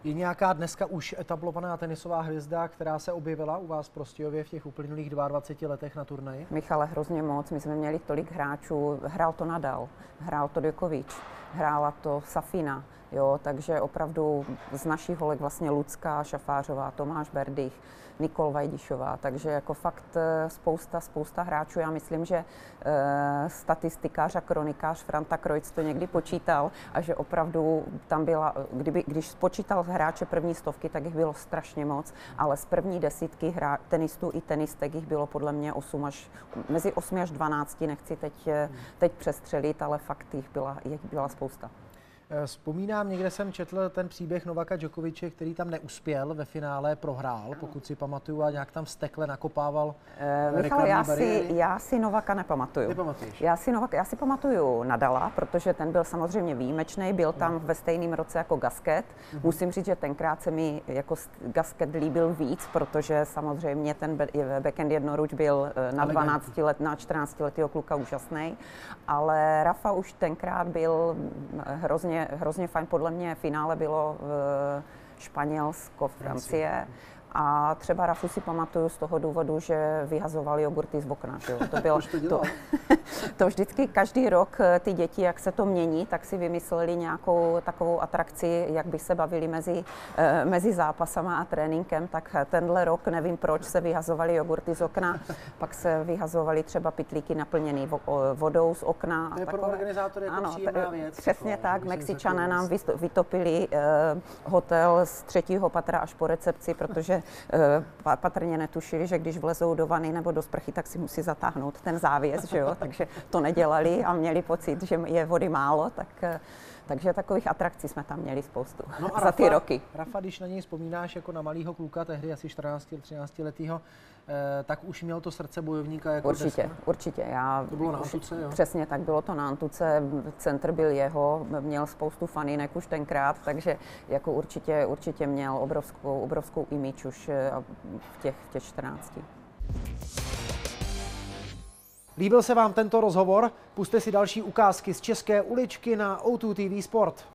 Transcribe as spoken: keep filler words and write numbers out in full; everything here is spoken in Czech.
Je nějaká dneska už etablovaná tenisová hvězda, která se objevila u vás v Prostějově v těch uplynulých dvaceti dvou letech na turnaji? Michale, hrozně moc. My jsme měli tolik hráčů. Hrál to Nadal, hrál to Djokovic, hrála to Safina. Jo, takže opravdu z našich holek vlastně Lucka Šafářová, Tomáš Berdych, Nikol Vajdišová, takže jako fakt spousta, spousta hráčů. Já myslím, že e, statistikář a kronikář Franta Kreutz to někdy počítal a že opravdu tam byla, kdyby, když spočítal hráče první stovky, tak jich bylo strašně moc, ale z první desítky hra, tenistů i tenistek jich bylo podle mě osm až, mezi osmi až dvanácti, nechci teď, teď přestřelit, ale fakt jich byla, jich byla spousta. Vzpomínám, někde jsem četl ten příběh Novaka Djokoviče, který tam neuspěl, ve finále prohrál, pokud si pamatuju, a nějak tam vztekle nakopával uh, Michal, já si, já si Novaka nepamatuju. Nepamatuješ? Já si, Novak, já si pamatuju Nadala, protože ten byl samozřejmě výjimečný, byl tam ve stejném roce jako Gasquet. Uh-huh. Musím říct, že tenkrát se mi jako Gasquet líbil víc, protože samozřejmě ten backhand jednoruč byl na dvanácti let, na čtrnáctiletého kluka úžasný, ale Rafa už tenkrát byl hrozně Hrozně fajn, podle mě finále bylo v Španělsko, Francie. A třeba Rafu si pamatuju z toho důvodu, že vyhazovali jogurty z okna. Že jo? To bylo to, to vždycky každý rok ty děti, jak se to mění, tak si vymysleli nějakou takovou atrakci, jak by se bavili mezi, mezi zápasama a tréninkem. Tak tenhle rok, nevím proč, se vyhazovali jogurty z okna, pak se vyhazovali třeba pytlíky naplněný vodou z okna. To je pro organizátory jako příjemná věc. Přesně tak, Mexičané nám vytopili eh, hotel z třetího patra až po recepci, protože patrně netušili, že když vlezou do vany nebo do sprchy, tak si musí zatáhnout ten závěs, že jo? Takže to nedělali a měli pocit, že je vody málo, tak, takže takových atrakcí jsme tam měli spoustu no za ty Rafa, roky. Rafa, když na něj vzpomínáš jako na malýho kluka, tehdy asi čtrnácti třinácti letýho, tak už měl to srdce bojovníka jako Určitě, deska. určitě. Já, to bylo na Antuce, jo? Přesně tak, bylo to na Antuce, centr byl jeho, měl spoustu faninek už tenkrát, takže jako určitě, určitě měl obrovskou, obrovskou image už v těch, v těch čtrnácti. Líbil se vám tento rozhovor? Pusťte si další ukázky z české uličky na O dva T V Sport.